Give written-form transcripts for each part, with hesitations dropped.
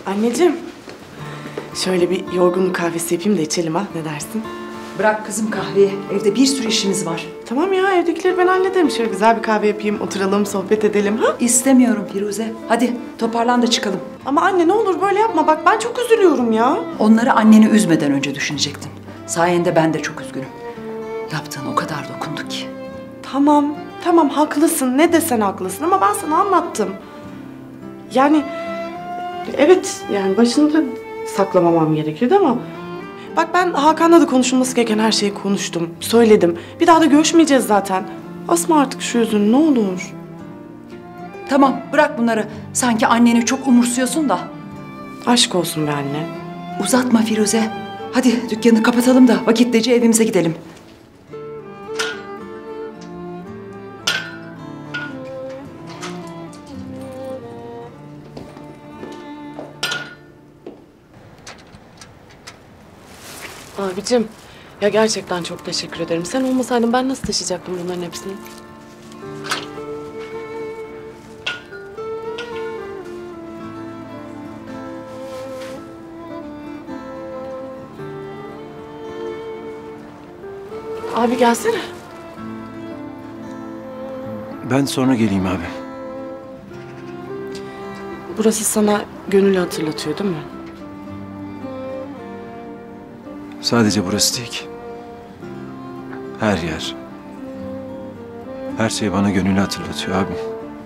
Anneciğim, şöyle bir yorgunluk kahvesi yapayım da içelim ha, ne dersin? Bırak kızım kahveyi, evde bir sürü işimiz var. Tamam ya, evdekileri ben hallederim. Şöyle güzel bir kahve yapayım, oturalım, sohbet edelim ha? İstemiyorum Firuze. Hadi toparlan da çıkalım. Ama anne ne olur böyle yapma, bak ben çok üzülüyorum ya. Onları anneni üzmeden önce düşünecektin. Sayende ben de çok üzgünüm. Yaptığın o kadar dokundu ki. Tamam haklısın, ne desen haklısın ama ben sana anlattım. Yani evet, yani başında saklamamam gerekiyordu ama... Bak ben Hakan'la da konuşulması gereken her şeyi konuştum, söyledim. Bir daha da görüşmeyeceğiz zaten. Asma artık şu yüzünü ne olur. Tamam bırak bunları. Sanki anneni çok umursuyorsun da. Aşk olsun be anne. Uzatma Firuze. Hadi dükkanı kapatalım da vakitlice evimize gidelim. Abicim, ya gerçekten çok teşekkür ederim. Sen olmasaydın ben nasıl taşıyacaktım bunların hepsini? Abi gelsene. Ben sonra geleyim abi. Burası sana Gönül'ü hatırlatıyor değil mi? Sadece burası değil ki. Her yer. Her şey bana Gönül'ü hatırlatıyor abim.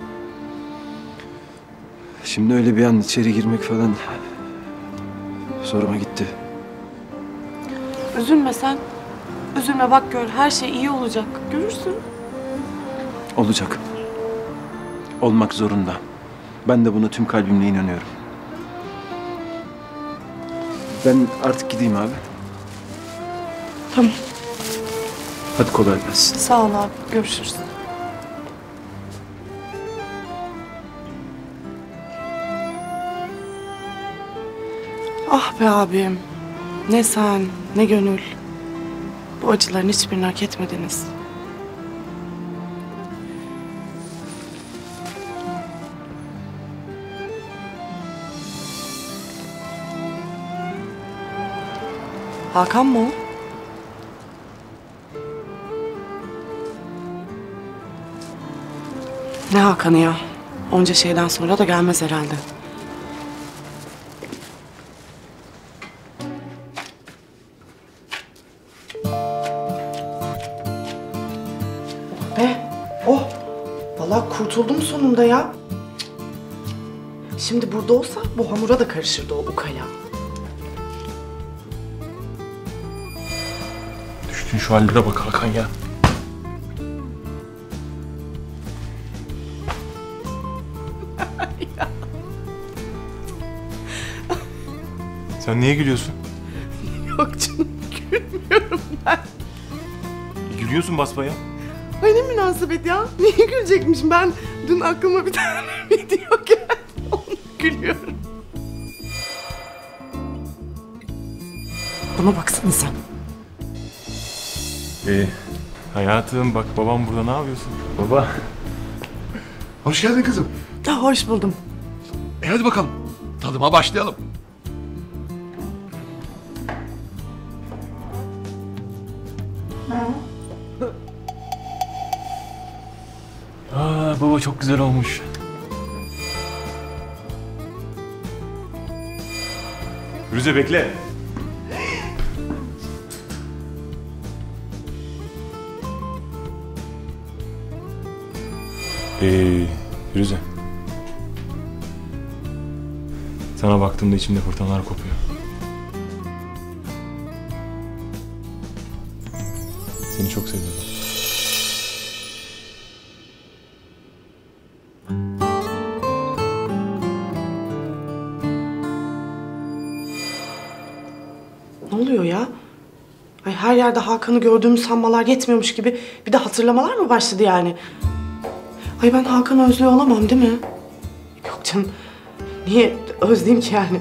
Şimdi öyle bir an içeri girmek falan zoruma gitti. Üzülme sen. Üzülme bak gör, her şey iyi olacak. Görürsün. Olacak. Olmak zorunda. Ben de buna tüm kalbimle inanıyorum. Ben artık gideyim abi. Tamam. Hadi kolay gelsin. Sağ ol abi. Görüşürüz. Ah be abim. Ne sen, ne Gönül. Bu acıların hiçbirini hak etmediniz. Hakan mı o? Ne Hakan'ı ya? Onca şeyden sonra da gelmez herhalde. Oh be! Oh! Vallahi kurtuldum sonunda ya. Şimdi burada olsa bu hamura da karışırdı o ukala. Düştün şu hallere bak Hakan ya. Sen niye gülüyorsun? Yok canım, gülmüyorum ben. Gülüyorsun basbaya. Ay ne münasebet ya. Niye gülecekmişim? Ben dün aklıma bir tane video geldi. Onu gülüyorum. Bana baksana sen. Hayatım bak babam burada, ne yapıyorsun? Baba. Hoş geldin kızım. Ya hoş buldum. Hadi bakalım. Tadıma başlayalım. Baba çok güzel olmuş. Firuze bekle. Firuze. Sana baktığımda içimde fırtınalar kopuyor. Seni çok seviyorum. Ne oluyor ya? Ay her yerde Hakan'ı gördüğümü sanmalar yetmiyormuş gibi bir de hatırlamalar mı başladı yani? Ay ben Hakan'ı özlüyor olamam değil mi? Yok canım. Niye özleyeyim ki yani?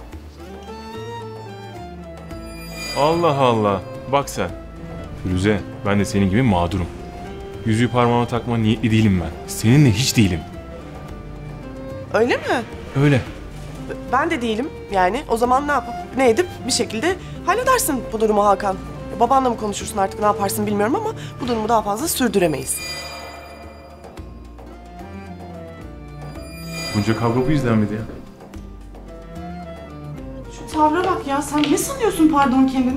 Allah Allah. Bak sen. Firuze, ben de senin gibi mağdurum. Yüzüğü parmağıma takma niyetli değilim ben. Seninle hiç değilim. Öyle mi? Öyle. Ben de değilim yani. O zaman ne yapıp ne edip bir şekilde halledersin bu durumu Hakan. Babanla mı konuşursun artık ne yaparsın bilmiyorum ama bu durumu daha fazla sürdüremeyiz. Bunca kavga bu yüzden miydi ya? Şu tavra bak ya, sen ne sanıyorsun pardon kendini?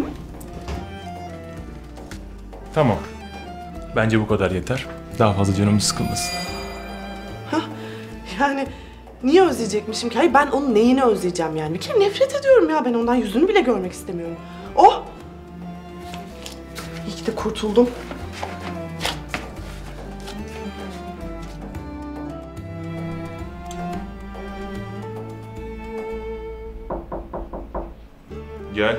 Tamam. Bence bu kadar yeter. Daha fazla canımız sıkılmasın. Yani niye özleyecekmişim ki? Hayır, ben onun neyini özleyeceğim yani? Bir kere nefret ediyorum ya, ben ondan yüzünü bile görmek istemiyorum. Oh! İyi ki de kurtuldum. Gel.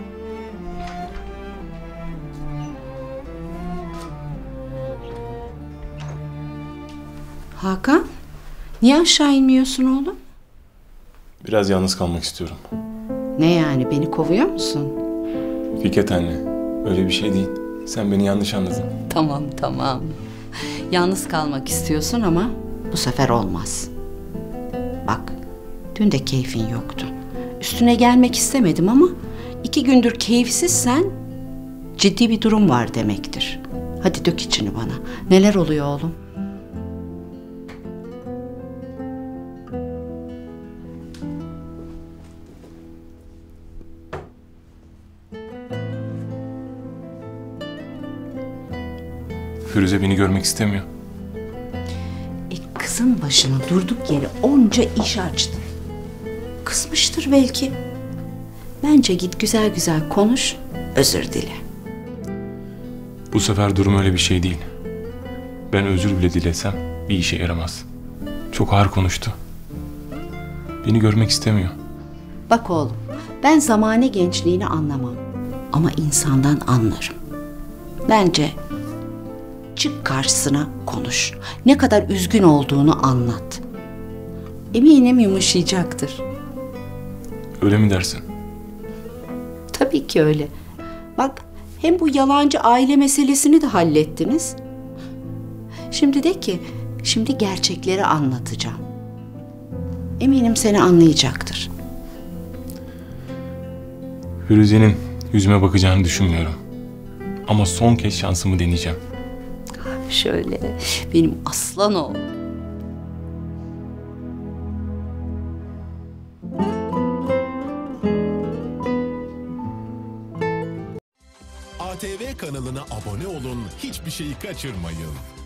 Hakan, niye aşağı inmiyorsun oğlum? Biraz yalnız kalmak istiyorum. Ne yani, beni kovuyor musun? Fikret anne, öyle bir şey değil. Sen beni yanlış anladın. Tamam. Yalnız kalmak istiyorsun ama bu sefer olmaz. Bak, dün de keyfin yoktu. Üstüne gelmek istemedim ama 2 gündür keyifsizsen ciddi bir durum var demektir. Hadi dök içini bana. Neler oluyor oğlum? Firuze beni görmek istemiyor. Kızın başına durduk yere onca iş açtı. Kızmıştır belki. Bence git güzel güzel konuş, özür dile. Bu sefer durum öyle bir şey değil. Ben özür bile dilesem bir işe yaramaz. Çok ağır konuştu. Beni görmek istemiyor. Bak oğlum, ben zamane gençliğini anlamam. Ama insandan anlarım. Bence çık karşısına konuş. Ne kadar üzgün olduğunu anlat. Eminim yumuşayacaktır. Öyle mi dersin? Tabii ki öyle. Bak, hem bu yalancı aile meselesini de hallettiniz. Şimdi de ki, şimdi gerçekleri anlatacağım. Eminim seni anlayacaktır. Firuze'nin yüzüme bakacağını düşünmüyorum. Ama son kez şansımı deneyeceğim. Şöyle, benim aslan oğlum. ATV kanalına abone olun, hiçbir şeyi kaçırmayın.